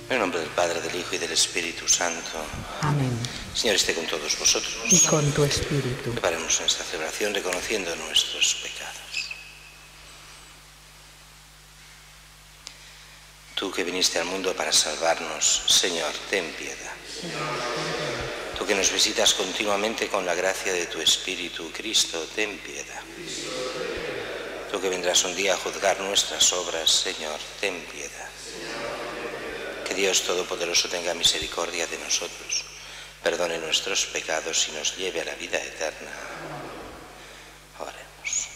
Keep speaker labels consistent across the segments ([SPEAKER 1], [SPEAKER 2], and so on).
[SPEAKER 1] En el nombre del Padre, del Hijo y del Espíritu Santo.
[SPEAKER 2] Amén.
[SPEAKER 1] Señor, esté con todos vosotros.
[SPEAKER 2] Y con tu espíritu.
[SPEAKER 1] Preparemos nuestra celebración reconociendo nuestros pecados. Tú que viniste al mundo para salvarnos, Señor, ten piedad. Tú que nos visitas continuamente con la gracia de tu Espíritu, Cristo, ten piedad. Tú que vendrás un día a juzgar nuestras obras, Señor, ten piedad. Que Dios Todopoderoso tenga misericordia de nosotros, perdone nuestros pecados y nos lleve a la vida eterna. Oremos.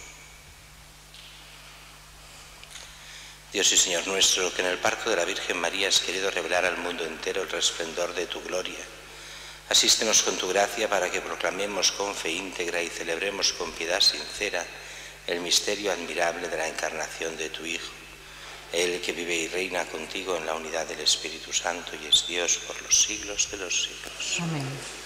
[SPEAKER 1] Dios y Señor nuestro, que en el parto de la Virgen María has querido revelar al mundo entero el resplendor de tu gloria, asístenos con tu gracia para que proclamemos con fe íntegra y celebremos con piedad sincera el misterio admirable de la encarnación de tu Hijo. Él que vive y reina contigo en la unidad del Espíritu Santo y es Dios por los siglos de los siglos.
[SPEAKER 2] Amén.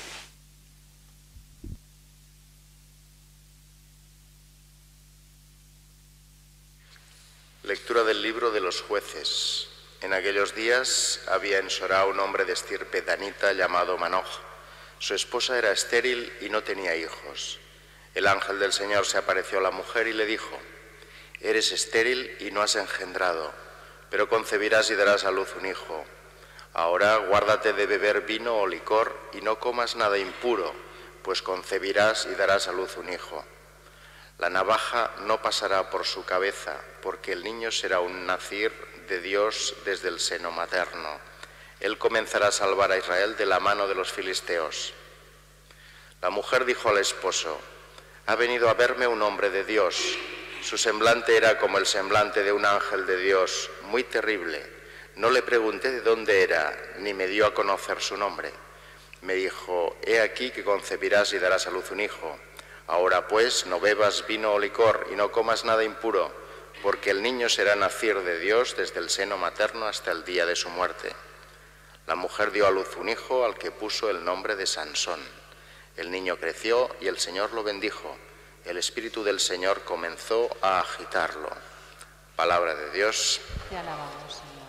[SPEAKER 3] Lectura del libro de los jueces. En aquellos días había en Sorá un hombre de estirpe danita llamado Manoj. Su esposa era estéril y no tenía hijos. El ángel del Señor se apareció a la mujer y le dijo: «Eres estéril y no has engendrado, pero concebirás y darás a luz un hijo. Ahora guárdate de beber vino o licor y no comas nada impuro, pues concebirás y darás a luz un hijo. La navaja no pasará por su cabeza, porque el niño será un nazir de Dios desde el seno materno. Él comenzará a salvar a Israel de la mano de los filisteos». La mujer dijo al esposo: «Ha venido a verme un hombre de Dios. Su semblante era como el semblante de un ángel de Dios, muy terrible. No le pregunté de dónde era, ni me dio a conocer su nombre. Me dijo: he aquí que concebirás y darás a luz un hijo. Ahora pues no bebas vino o licor y no comas nada impuro, porque el niño será nazir de Dios desde el seno materno hasta el día de su muerte». La mujer dio a luz un hijo al que puso el nombre de Sansón. El niño creció y el Señor lo bendijo. El Espíritu del Señor comenzó a agitarlo. Palabra de Dios.
[SPEAKER 2] Te alabamos, Señor.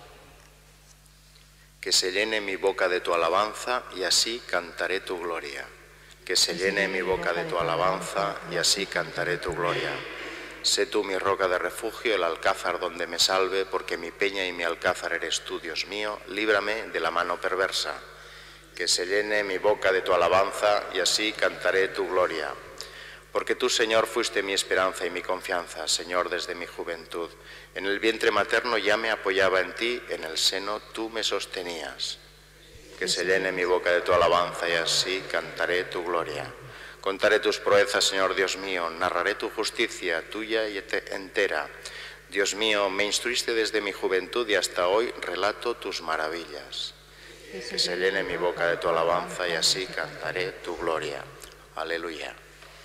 [SPEAKER 3] Que se llene mi boca de tu alabanza y así cantaré tu gloria. Que se llene mi boca de tu alabanza y así cantaré tu gloria. Sé tú mi roca de refugio, el alcázar donde me salve, porque mi peña y mi alcázar eres tú, Dios mío, líbrame de la mano perversa. Que se llene mi boca de tu alabanza y así cantaré tu gloria. Porque tú, Señor, fuiste mi esperanza y mi confianza, Señor, desde mi juventud. En el vientre materno ya me apoyaba en ti, en el seno tú me sostenías. Que se llene mi boca de tu alabanza y así cantaré tu gloria. Contaré tus proezas, Señor Dios mío, narraré tu justicia, tuya y entera. Dios mío, me instruiste desde mi juventud y hasta hoy relato tus maravillas. Que se llene mi boca de tu alabanza y así cantaré tu gloria. Aleluya.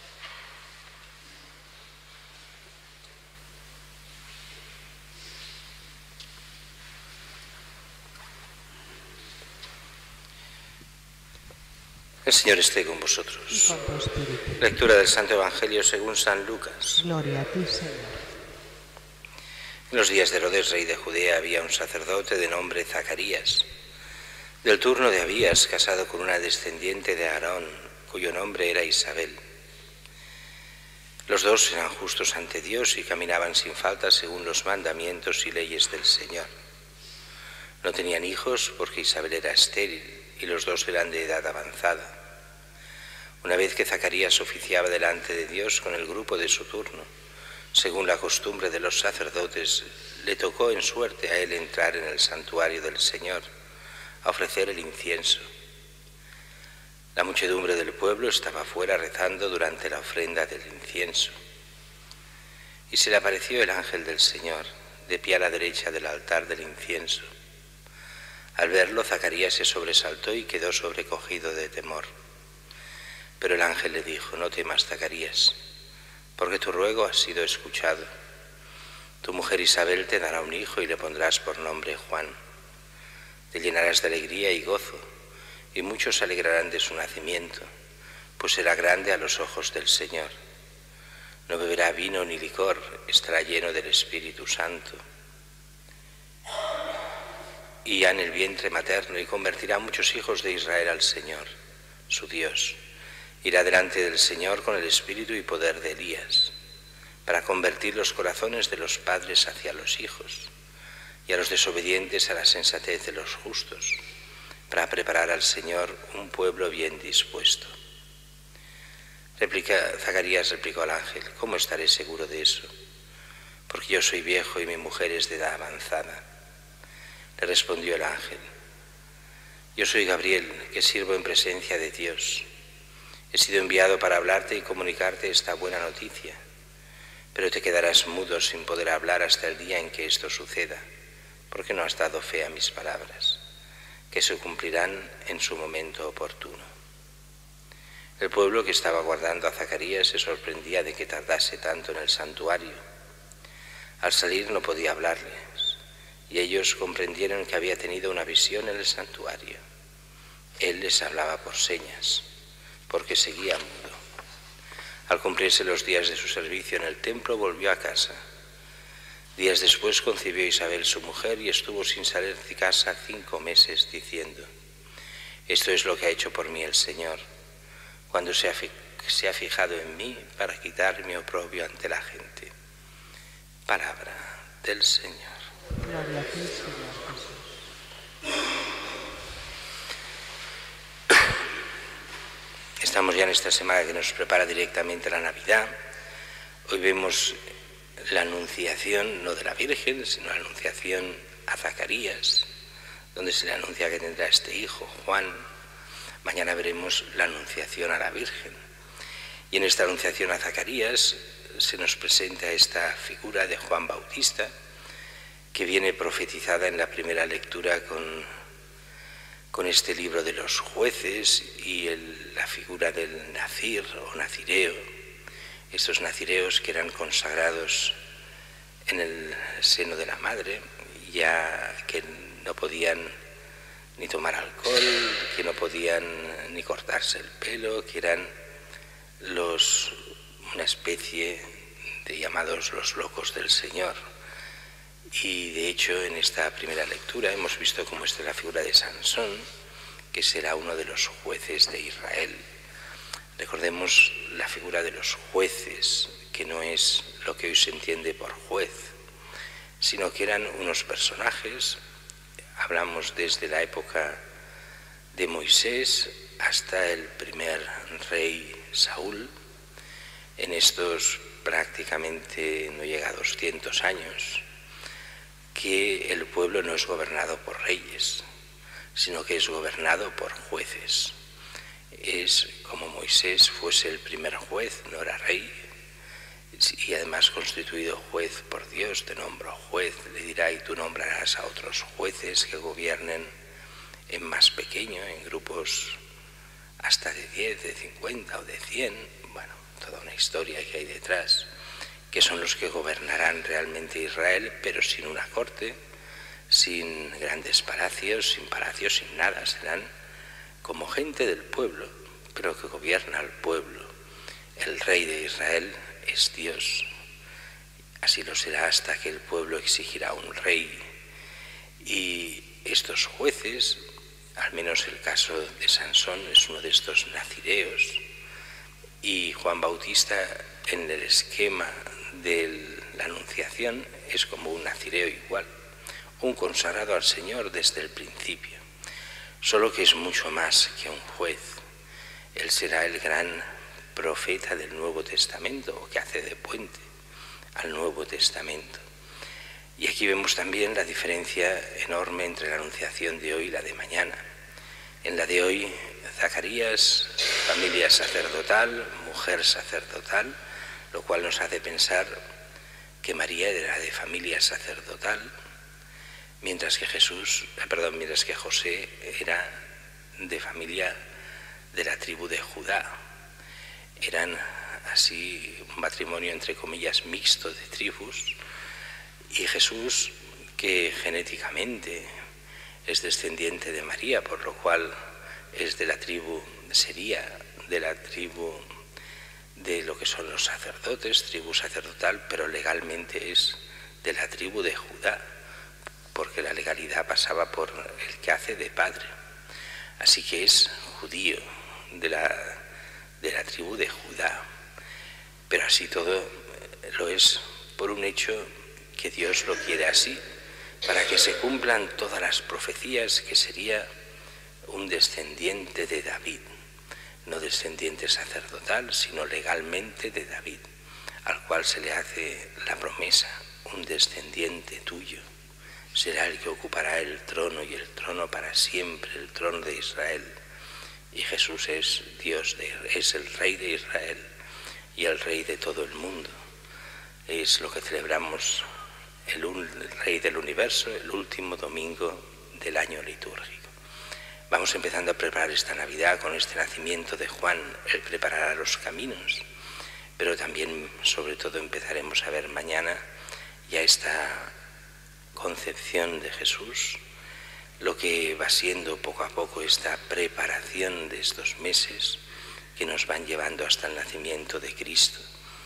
[SPEAKER 1] El Señor esté con vosotros.
[SPEAKER 2] Y con tu espíritu.
[SPEAKER 1] Lectura del Santo Evangelio según San Lucas.
[SPEAKER 2] Gloria a ti, Señor.
[SPEAKER 1] En los días de Herodes, rey de Judea, había un sacerdote de nombre Zacarías, del turno de Abías, casado con una descendiente de Aarón, cuyo nombre era Isabel. Los dos eran justos ante Dios y caminaban sin falta según los mandamientos y leyes del Señor. No tenían hijos porque Isabel era estéril y los dos eran de edad avanzada. Una vez que Zacarías oficiaba delante de Dios con el grupo de su turno, según la costumbre de los sacerdotes, le tocó en suerte a él entrar en el santuario del Señor, a ofrecer el incienso. La muchedumbre del pueblo estaba fuera rezando durante la ofrenda del incienso. Y se le apareció el ángel del Señor, de pie a la derecha del altar del incienso. Al verlo, Zacarías se sobresaltó y quedó sobrecogido de temor. Pero el ángel le dijo: no temas, Zacarías, porque tu ruego ha sido escuchado. Tu mujer Isabel te dará un hijo y le pondrás por nombre Juan. Te llenarás de alegría y gozo, y muchos se alegrarán de su nacimiento, pues será grande a los ojos del Señor. No beberá vino ni licor, estará lleno del Espíritu Santo. y ya en el vientre materno, y convertirá a muchos hijos de Israel al Señor, su Dios. Irá delante del Señor con el espíritu y poder de Elías, para convertir los corazones de los padres hacia los hijos, y a los desobedientes a la sensatez de los justos, para preparar al Señor un pueblo bien dispuesto. Zacarías replicó al ángel: ¿cómo estaré seguro de eso? Porque yo soy viejo y mi mujer es de edad avanzada. Le respondió el ángel: yo soy Gabriel, que sirvo en presencia de Dios. He sido enviado para hablarte y comunicarte esta buena noticia, pero te quedarás mudo sin poder hablar hasta el día en que esto suceda, porque no has dado fe a mis palabras, que se cumplirán en su momento oportuno. El pueblo que estaba aguardando a Zacarías se sorprendía de que tardase tanto en el santuario. Al salir no podía hablarles, y ellos comprendieron que había tenido una visión en el santuario. Él les hablaba por señas, porque seguía mudo. Al cumplirse los días de su servicio en el templo, volvió a casa. Días después concibió Isabel, su mujer, y estuvo sin salir de casa 5 meses, diciendo: esto es lo que ha hecho por mí el Señor, cuando se ha fijado en mí para quitar mi oprobio ante la gente. Palabra del Señor.
[SPEAKER 2] Gloria a ti, Señor Jesús.
[SPEAKER 1] Estamos ya en esta semana que nos prepara directamente la Navidad. Hoy vemos la anunciación, no de la Virgen, sino la anunciación a Zacarías, donde se le anuncia que tendrá este hijo, Juan. Mañana veremos la anunciación a la Virgen. Y en esta anunciación a Zacarías se nos presenta esta figura de Juan Bautista, que viene profetizada en la primera lectura con este libro de los jueces y la figura del nazir o nazireo, estos nazireos que eran consagrados en el seno de la madre, ya que no podían ni tomar alcohol, que no podían ni cortarse el pelo, que eran una especie de llamados los locos del Señor. Y de hecho en esta primera lectura hemos visto cómo esta es la figura de Sansón, que será uno de los jueces de Israel. Recordemos la figura de los jueces, que no es lo que hoy se entiende por juez, sino que eran unos personajes. Hablamos desde la época de Moisés hasta el primer rey Saúl. En estos prácticamente no llega a 200 años, que el pueblo no es gobernado por reyes, sino que es gobernado por jueces. Es como Moisés fuese el primer juez, no era rey, y además constituido juez por Dios, te nombro juez, le dirá, y tú nombrarás a otros jueces que gobiernen en más pequeño, en grupos hasta de 10, de 50 o de 100, bueno, toda una historia que hay detrás, que son los que gobernarán realmente Israel, pero sin una corte, sin grandes palacios, sin nada, serán como gente del pueblo, pero que gobierna al pueblo. El rey de Israel es Dios, así lo será hasta que el pueblo exigirá un rey. Y estos jueces, al menos el caso de Sansón, es uno de estos nazireos, y Juan Bautista en el esquema de la anunciación es como un nazireo igual, un consagrado al Señor desde el principio, solo que es mucho más que un juez. Él será el gran profeta del Nuevo Testamento, o que hace de puente al Nuevo Testamento. Y aquí vemos también la diferencia enorme entre la anunciación de hoy y la de mañana. En la de hoy, Zacarías, familia sacerdotal, mujer sacerdotal, lo cual nos hace pensar que María era de familia sacerdotal, mientras que José era de familia de la tribu de Judá. Eran así un matrimonio entre comillas mixto de tribus, y Jesús, que genéticamente es descendiente de María, por lo cual sería de la tribu de lo que son los sacerdotes, tribu sacerdotal, pero legalmente es de la tribu de Judá. porque la legalidad pasaba por el que hace de padre. Así que es judío de la tribu de Judá. Pero así todo lo es por un hecho que Dios lo quiere así, para que se cumplan todas las profecías, que sería un descendiente de David, no descendiente sacerdotal, sino legalmente de David, al cual se le hace la promesa: un descendiente tuyo será el que ocupará el trono, y el trono para siempre, el trono de Israel. Y Jesús es es el Rey de Israel y el Rey de todo el mundo. Es lo que celebramos, el Rey del universo, el último domingo del año litúrgico. Vamos empezando a preparar esta Navidad con este nacimiento de Juan. Él preparará los caminos, pero también, sobre todo, empezaremos a ver mañana ya esta concepción de Jesús, lo que va siendo poco a poco esta preparación de estos meses que nos van llevando hasta el nacimiento de Cristo,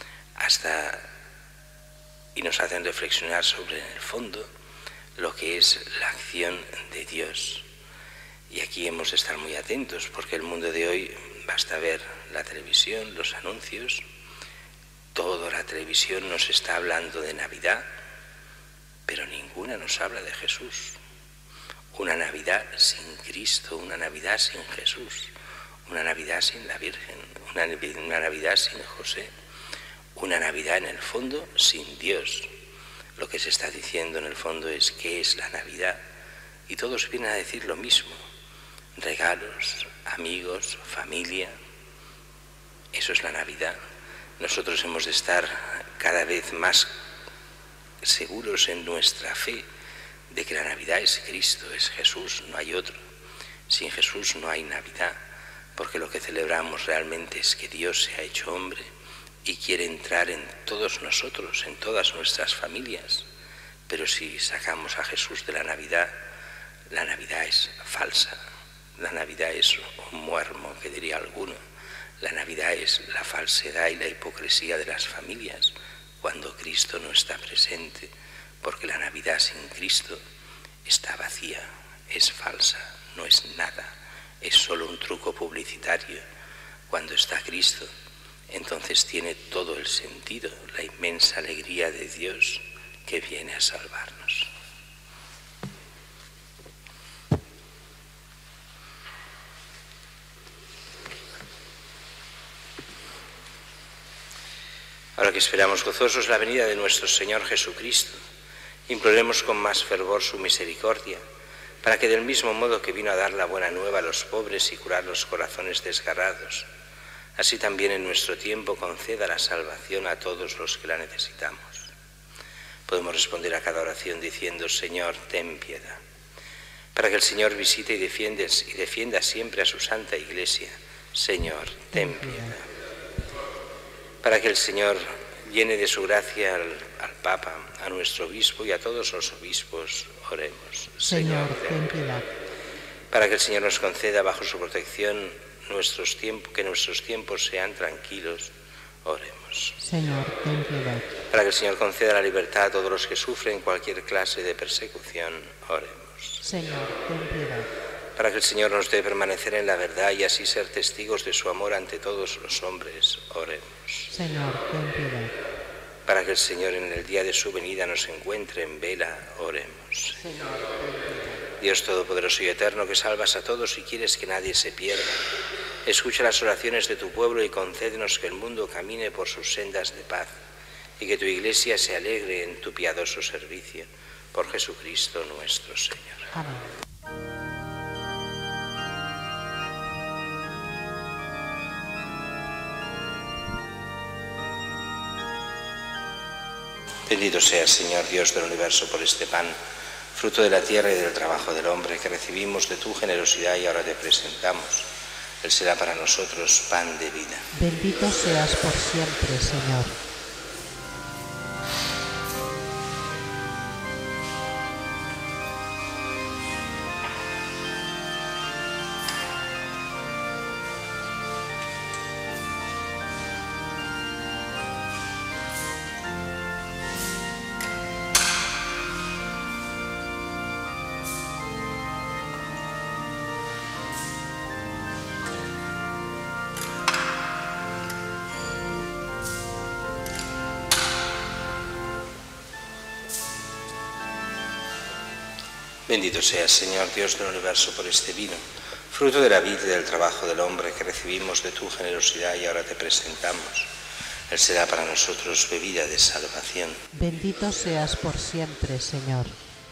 [SPEAKER 1] y nos hacen reflexionar sobre, en el fondo, lo que es la acción de Dios. Y aquí hemos de estar muy atentos, porque el mundo de hoy, basta ver la televisión, los anuncios, toda la televisión nos está hablando de Navidad, pero ninguna nos habla de Jesús. Una Navidad sin Cristo, una Navidad sin Jesús, una Navidad sin la Virgen, una Navidad sin José, una Navidad en el fondo sin Dios. Lo que se está diciendo en el fondo es ¿qué es la Navidad? Y todos vienen a decir lo mismo: regalos, amigos, familia. Eso es la Navidad. Nosotros hemos de estar cada vez más seguros en nuestra fe de que la Navidad es Cristo, es Jesús, no hay otro. Sin Jesús no hay Navidad, porque lo que celebramos realmente es que Dios se ha hecho hombre y quiere entrar en todos nosotros, en todas nuestras familias. Pero si sacamos a Jesús de la Navidad es falsa. La Navidad es un muermo, que diría alguno. La Navidad es la falsedad y la hipocresía de las familias, cuando Cristo no está presente, porque la Navidad sin Cristo está vacía, es falsa, no es nada, es solo un truco publicitario. Cuando está Cristo, entonces tiene todo el sentido, la inmensa alegría de Dios que viene a salvarnos. Ahora que esperamos gozosos la venida de nuestro Señor Jesucristo, imploremos con más fervor su misericordia, para que del mismo modo que vino a dar la buena nueva a los pobres y curar los corazones desgarrados, así también en nuestro tiempo conceda la salvación a todos los que la necesitamos. Podemos responder a cada oración diciendo: Señor, ten piedad. Para que el Señor visite y defienda siempre a su santa Iglesia, Señor, ten piedad. Para que el Señor llene de su gracia al Papa, a nuestro obispo y a todos los obispos, oremos.
[SPEAKER 2] Señor, ten piedad.
[SPEAKER 1] Para que el Señor nos conceda bajo su protección que nuestros tiempos sean tranquilos, oremos.
[SPEAKER 2] Señor, ten piedad.
[SPEAKER 1] Para que el Señor conceda la libertad a todos los que sufren cualquier clase de persecución, oremos.
[SPEAKER 2] Señor, ten piedad.
[SPEAKER 1] Para que el Señor nos dé permanecer en la verdad y así ser testigos de su amor ante todos los hombres, oremos.
[SPEAKER 2] Señor, ten piedad.
[SPEAKER 1] Para que el Señor en el día de su venida nos encuentre en vela, oremos.
[SPEAKER 2] Señor, ten piedad.
[SPEAKER 1] Dios Todopoderoso y Eterno, que salvas a todos y quieres que nadie se pierda, escucha las oraciones de tu pueblo y concédenos que el mundo camine por sus sendas de paz y que tu Iglesia se alegre en tu piadoso servicio. Por Jesucristo nuestro Señor.
[SPEAKER 2] Amén.
[SPEAKER 1] Bendito seas, Señor Dios del universo, por este pan, fruto de la tierra y del trabajo del hombre, que recibimos de tu generosidad y ahora te presentamos. Él será para nosotros pan de vida.
[SPEAKER 2] Bendito seas por siempre, Señor.
[SPEAKER 1] Bendito seas, Señor, Dios del universo, por este vino, fruto de la vida y del trabajo del hombre que recibimos de tu generosidad y ahora te presentamos. Él será para nosotros bebida de salvación.
[SPEAKER 2] Bendito seas por siempre, Señor.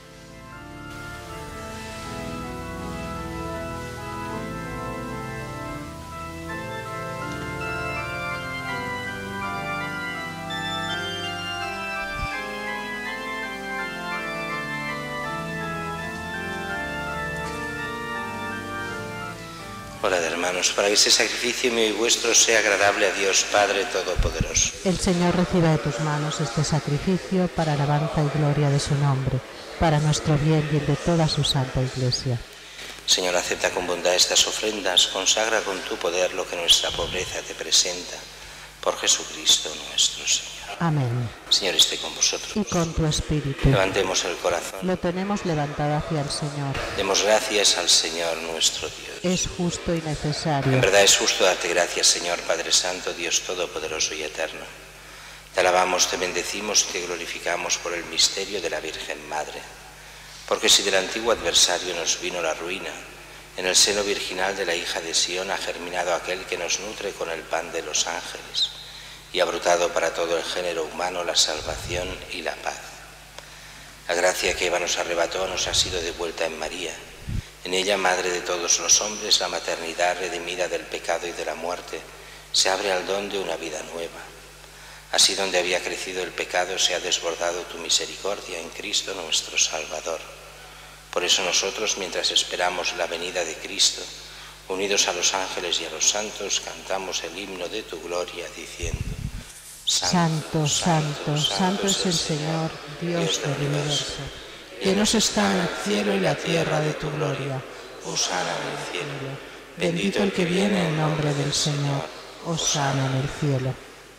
[SPEAKER 1] Orad, hermanos, para que este sacrificio mío y vuestro sea agradable a Dios Padre Todopoderoso.
[SPEAKER 2] El Señor reciba de tus manos este sacrificio para alabanza y gloria de su nombre, para nuestro bien y el de toda su santa Iglesia.
[SPEAKER 1] Señor, acepta con bondad estas ofrendas, consagra con tu poder lo que nuestra pobreza te presenta, por Jesucristo nuestro Señor.
[SPEAKER 2] Amén.
[SPEAKER 1] Señor, esté con vosotros.
[SPEAKER 2] Y con tu espíritu.
[SPEAKER 1] Levantemos el corazón.
[SPEAKER 2] Lo tenemos levantado hacia el Señor.
[SPEAKER 1] Demos gracias al Señor nuestro Dios.
[SPEAKER 2] Es justo y necesario.
[SPEAKER 1] En verdad es justo darte gracias, Señor Padre Santo, Dios Todopoderoso y Eterno. Te alabamos, te bendecimos y te glorificamos por el misterio de la Virgen Madre. Porque si del antiguo adversario nos vino la ruina, en el seno virginal de la hija de Sión ha germinado aquel que nos nutre con el pan de los ángeles y ha brotado para todo el género humano la salvación y la paz. La gracia que Eva nos arrebató nos ha sido devuelta en María. En ella, madre de todos los hombres, la maternidad redimida del pecado y de la muerte, se abre al don de una vida nueva. Así, donde había crecido el pecado, se ha desbordado tu misericordia en Cristo nuestro Salvador. Por eso nosotros, mientras esperamos la venida de Cristo, unidos a los ángeles y a los santos, cantamos el himno de tu gloria, diciendo:
[SPEAKER 2] Santo, santo, santo es el Señor, Dios del universo. Llenos están el cielo y la tierra de tu gloria.
[SPEAKER 1] Hosana en el cielo.
[SPEAKER 2] Bendito el que viene en nombre del Señor. Hosana en el cielo.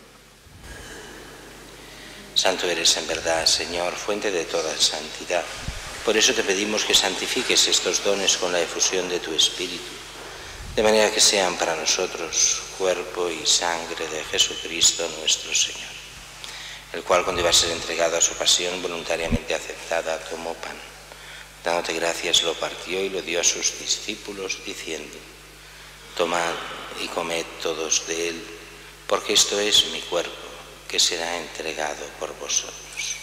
[SPEAKER 1] Santo eres en verdad, Señor, fuente de toda santidad. Por eso te pedimos que santifiques estos dones con la efusión de tu Espíritu, de manera que sean para nosotros cuerpo y sangre de Jesucristo nuestro Señor, el cual, cuando iba a ser entregado a su pasión voluntariamente aceptada, tomó pan. Dándote gracias, lo partió y lo dio a sus discípulos, diciendo: tomad y comed todos de él, porque esto es mi cuerpo, que será entregado por vosotros.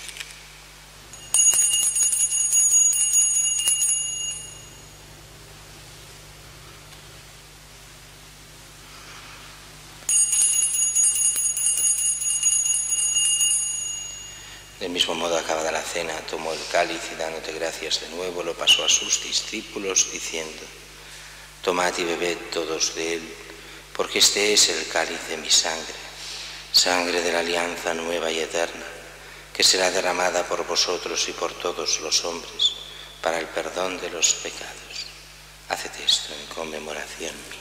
[SPEAKER 1] Del mismo modo, acabada la cena, tomó el cáliz y, dándote gracias de nuevo, lo pasó a sus discípulos, diciendo: tomad y bebed todos de él, porque este es el cáliz de mi sangre, sangre de la alianza nueva y eterna, que será derramada por vosotros y por todos los hombres, para el perdón de los pecados. Haced esto en conmemoración mía.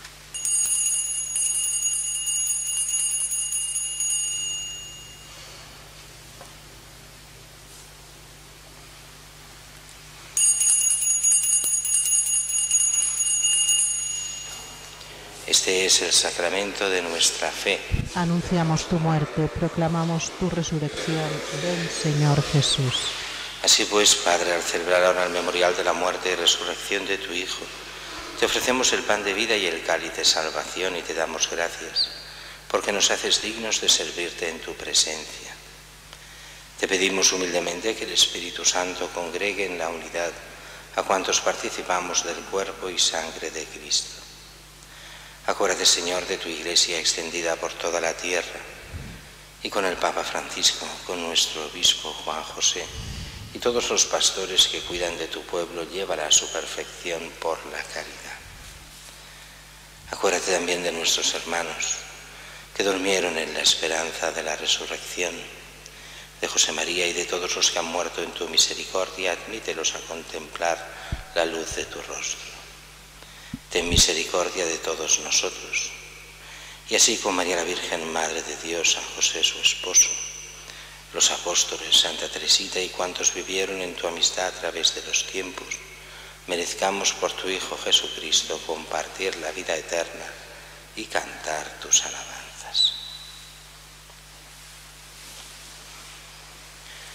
[SPEAKER 1] Este es el sacramento de nuestra fe.
[SPEAKER 2] Anunciamos tu muerte, proclamamos tu resurrección. Ven, Señor Jesús.
[SPEAKER 1] Así pues, Padre, al celebrar ahora el memorial de la muerte y resurrección de tu Hijo, te ofrecemos el pan de vida y el cáliz de salvación y te damos gracias, porque nos haces dignos de servirte en tu presencia. Te pedimos humildemente que el Espíritu Santo congregue en la unidad a cuantos participamos del cuerpo y sangre de Cristo. Acuérdate, Señor, de tu Iglesia extendida por toda la tierra, y con el Papa Francisco, con nuestro obispo Juan José, y todos los pastores que cuidan de tu pueblo, llévala a su perfección por la caridad. Acuérdate también de nuestros hermanos que durmieron en la esperanza de la resurrección, de José María y de todos los que han muerto en tu misericordia. Admítelos a contemplar la luz de tu rostro. Ten misericordia de todos nosotros, y así con María la Virgen, Madre de Dios, San José su esposo, los apóstoles, Santa Teresita y cuantos vivieron en tu amistad a través de los tiempos, merezcamos por tu Hijo Jesucristo compartir la vida eterna y cantar tus alabanzas. Por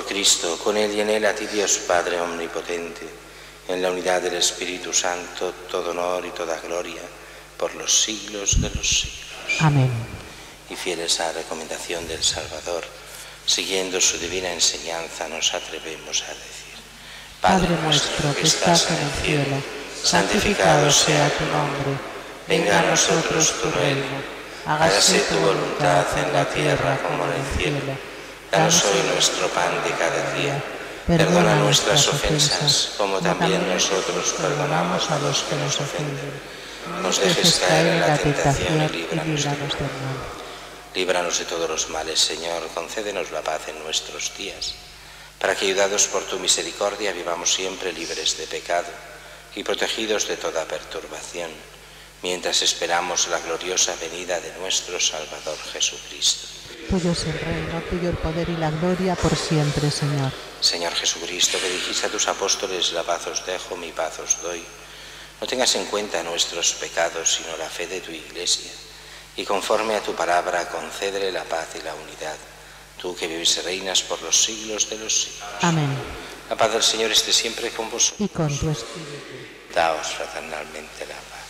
[SPEAKER 1] Cristo, con Él y en Él, a ti Dios Padre Omnipotente, en la unidad del Espíritu Santo, todo honor y toda gloria, por los siglos de los siglos.
[SPEAKER 2] Amén.
[SPEAKER 1] Y fieles a la recomendación del Salvador, siguiendo su divina enseñanza, nos atrevemos a decir:
[SPEAKER 2] Padre nuestro que estás en el cielo, santificado sea tu nombre. Venga a nosotros tu reino. Hágase tu voluntad en la tierra como en el cielo.
[SPEAKER 1] Danos hoy nuestro pan de cada día. Perdona nuestras ofensas, como también nosotros perdonamos a los que nos ofenden. No nos dejes caer en la tentación y líbranos del mal. Líbranos de todos los males, Señor, concédenos la paz en nuestros días, para que, ayudados por tu misericordia, vivamos siempre libres de pecado y protegidos de toda perturbación, mientras esperamos la gloriosa venida de nuestro Salvador Jesucristo.
[SPEAKER 2] Tuyo es el reino, tuyo el poder y la gloria por siempre, Señor.
[SPEAKER 1] Señor Jesucristo, que dijiste a tus apóstoles: la paz os dejo, mi paz os doy. No tengas en cuenta nuestros pecados, sino la fe de tu Iglesia, y conforme a tu palabra, concédele la paz y la unidad, tú que vives y reinas por los siglos de los siglos.
[SPEAKER 2] Amén.
[SPEAKER 1] La paz del Señor esté siempre con vosotros.
[SPEAKER 2] Y con tu espíritu.
[SPEAKER 1] Daos fraternalmente la paz.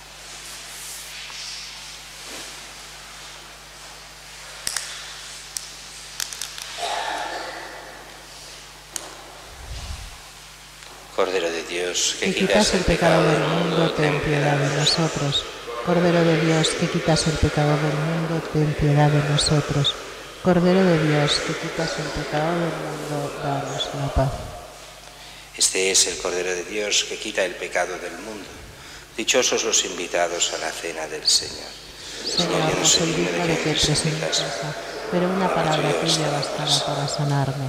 [SPEAKER 1] Cordero de Dios,
[SPEAKER 2] que quitas el pecado del mundo, ten piedad de nosotros. Cordero de Dios, que quitas el pecado del mundo, ten piedad de nosotros. Cordero de Dios, que quitas el pecado del mundo, danos la paz.
[SPEAKER 1] Este es el Cordero de Dios que quita el pecado del mundo. Dichosos los invitados a la cena del Señor.
[SPEAKER 2] Señor, no soy digno de que entres en mi casa, pero una palabra tuya bastará para sanarme.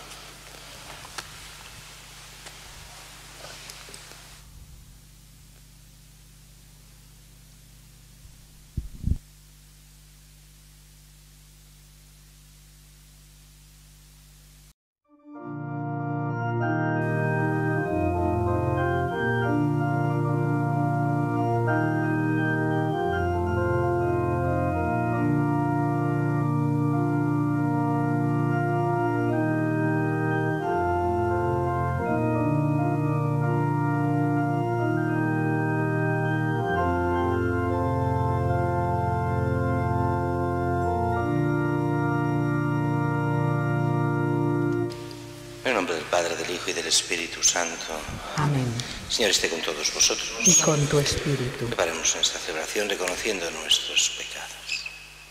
[SPEAKER 1] En el nombre del Padre, del Hijo y del Espíritu Santo.
[SPEAKER 2] Amén.
[SPEAKER 1] Señor, esté con todos vosotros.
[SPEAKER 2] Y con tu espíritu.
[SPEAKER 1] Preparemos nuestra celebración reconociendo nuestros pecados.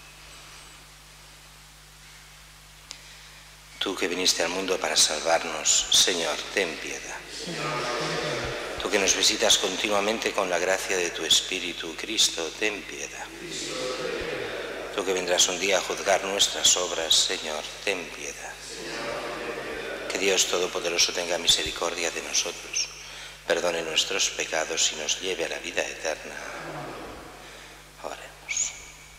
[SPEAKER 1] Tú que viniste al mundo para salvarnos, Señor, ten piedad. Tú que nos visitas continuamente con la gracia de tu Espíritu, Cristo, ten piedad. Tú que vendrás un día a juzgar nuestras obras, Señor, ten piedad. Que Dios Todopoderoso tenga misericordia de nosotros, perdone nuestros pecados y nos lleve a la vida eterna. Oremos.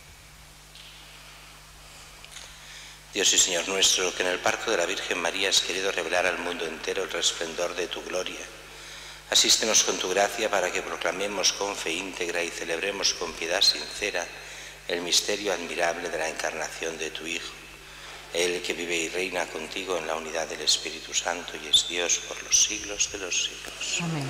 [SPEAKER 1] Dios y Señor nuestro, que en el parto de la Virgen María has querido revelar al mundo entero el resplandor de tu gloria, asístenos con tu gracia para que proclamemos con fe íntegra y celebremos con piedad sincera el misterio admirable de la encarnación de tu Hijo. Él que vive y reina contigo en la unidad del Espíritu Santo y es Dios por los siglos de los siglos.
[SPEAKER 2] Amén.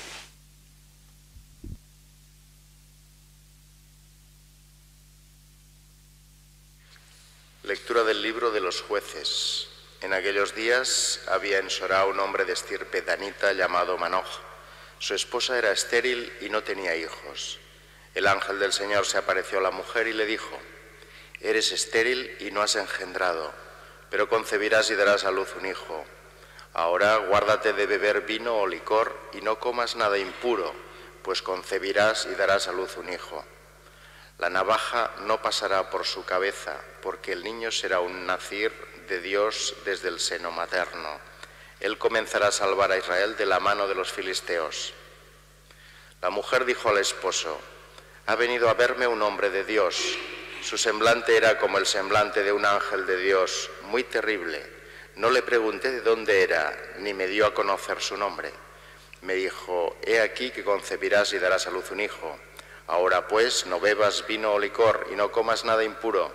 [SPEAKER 3] Lectura del libro de los Jueces. En aquellos días había en Sorá un hombre de estirpe danita llamado Manoj. Su esposa era estéril y no tenía hijos. El ángel del Señor se apareció a la mujer y le dijo: eres estéril y no has engendrado, pero concebirás y darás a luz un hijo. Ahora guárdate de beber vino o licor y no comas nada impuro, pues concebirás y darás a luz un hijo. La navaja no pasará por su cabeza, porque el niño será un nazir de Dios desde el seno materno. Él comenzará a salvar a Israel de la mano de los filisteos. La mujer dijo al esposo: ha venido a verme un hombre de Dios. Su semblante era como el semblante de un ángel de Dios, muy terrible. No le pregunté de dónde era, ni me dio a conocer su nombre. Me dijo: he aquí que concebirás y darás a luz un hijo. Ahora pues, no bebas vino o licor y no comas nada impuro,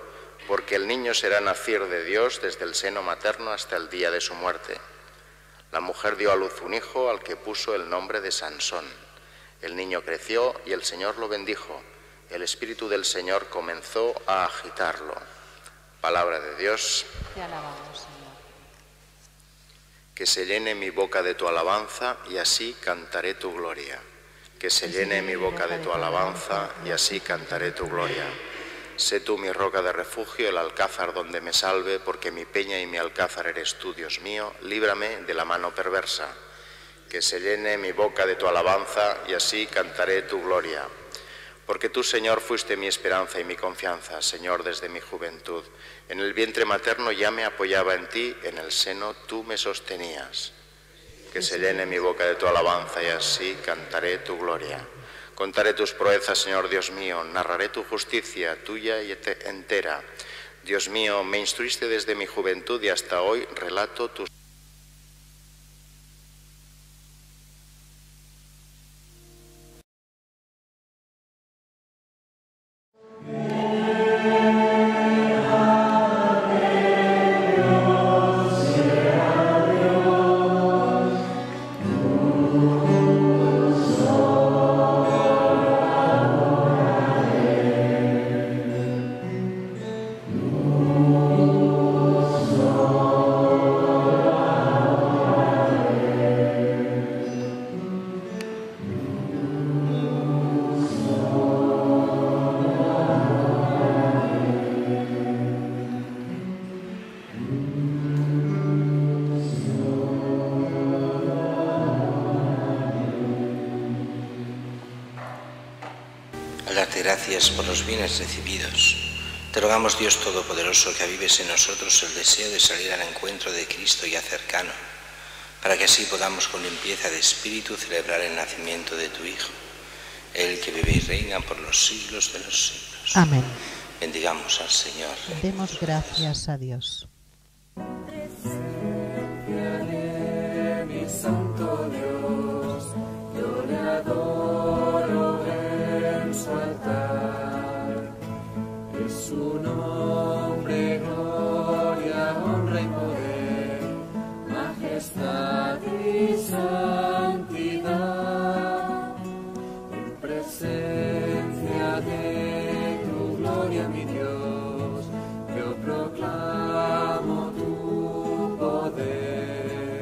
[SPEAKER 3] porque el niño será nacido de Dios desde el seno materno hasta el día de su muerte. La mujer dio a luz un hijo al que puso el nombre de Sansón. El niño creció y el Señor lo bendijo. El Espíritu del Señor comenzó a agitarlo. Palabra de Dios.
[SPEAKER 2] Te alabamos, Señor.
[SPEAKER 3] Que se llene mi boca de tu alabanza y así cantaré tu gloria. Que se llene mi boca de tu alabanza y así cantaré tu gloria. Sé tú mi roca de refugio, el alcázar donde me salve, porque mi peña y mi alcázar eres tú, Dios mío, líbrame de la mano perversa. Que se llene mi boca de tu alabanza y así cantaré tu gloria. Porque tú, Señor, fuiste mi esperanza y mi confianza, Señor, desde mi juventud. En el vientre materno ya me apoyaba en ti, en el seno tú me sostenías. Que se llene mi boca de tu alabanza y así cantaré tu gloria. Contaré tus proezas, Señor Dios mío, narraré tu justicia, tuya y entera. Dios mío, me instruiste desde mi juventud y hasta hoy relato tus...
[SPEAKER 1] Gracias por los bienes recibidos. Te rogamos, Dios Todopoderoso, que avives en nosotros el deseo de salir al encuentro de Cristo ya cercano, para que así podamos con limpieza de espíritu celebrar el nacimiento de tu Hijo, el que vive y reina por los siglos de los siglos.
[SPEAKER 2] Amén.
[SPEAKER 1] Bendigamos al Señor.
[SPEAKER 2] Demos gracias a Dios.
[SPEAKER 4] Santo Dios, yo le adoro en su altar. Es su nombre, gloria, honra y poder, majestad y santidad. En presencia de tu gloria, mi Dios, yo proclamo tu poder.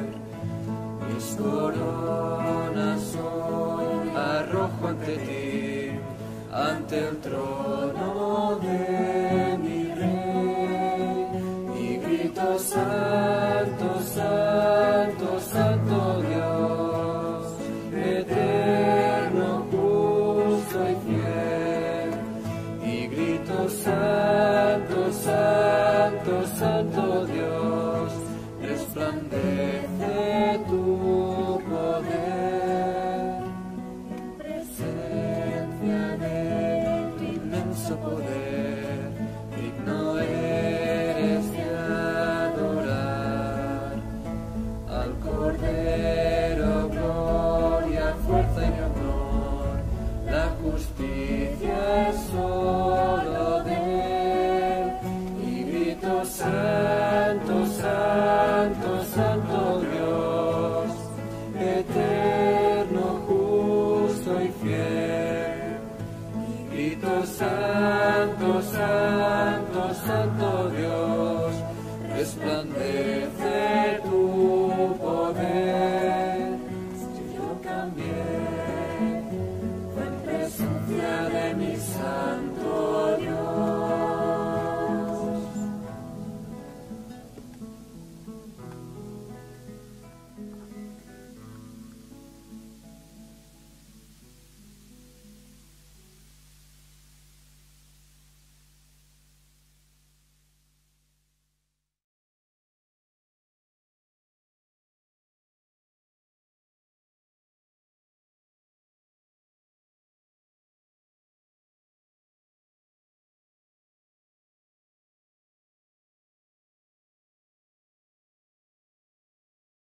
[SPEAKER 4] Coronas hoy arrojo ante ti, ante el trono de mi Rey, y grito: Santo, Santo, Santo Dios, eterno, justo y fiel. Y grito: Santo, Santo, Santo Dios, resplandece tu poder, en presencia de tu inmenso poder, digno eres de adorar al Cordero, gloria, fuerza y honor, la justicia es solo de él, y grito: Santo, Santo, Santo Dios, eterno, justo y fiel. Y grito: Santo, Santo.